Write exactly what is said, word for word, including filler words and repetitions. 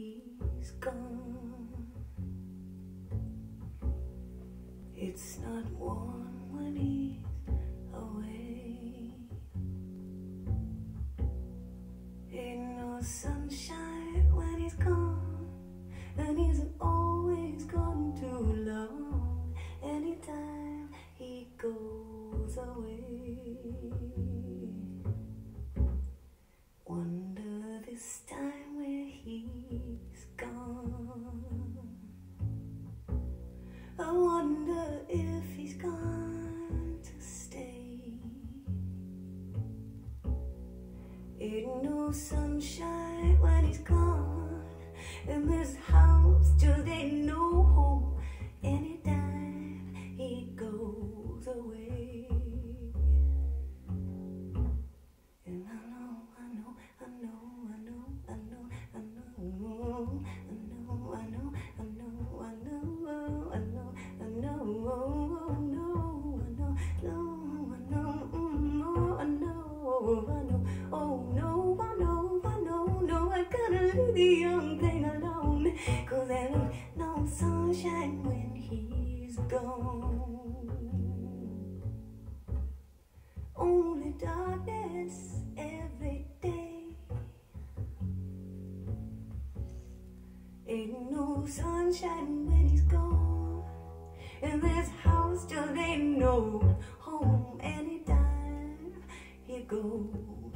he's gone. It's not warm when he's away. Ain't no sunshine when he's gone, and he isn't always gone too long. Anytime he goes away, wonder this time where he's gone. I wonder if he's gone to stay. Ain't no sunshine when he's gone, and this house just ain't no home. Anytime he goes away, and I know, I know, I know, I know, I know, I know, I know, I know, I know, I know, I know, I know, oh no, I know, no, I know, oh I know, I know, oh no, I know, I know, no, I gotta leave the young thing alone, 'cause there ain't no sunshine when he's gone. Only darkness every day. Ain't no sunshine when he's gone, and this house just ain't no home. Anytime he goes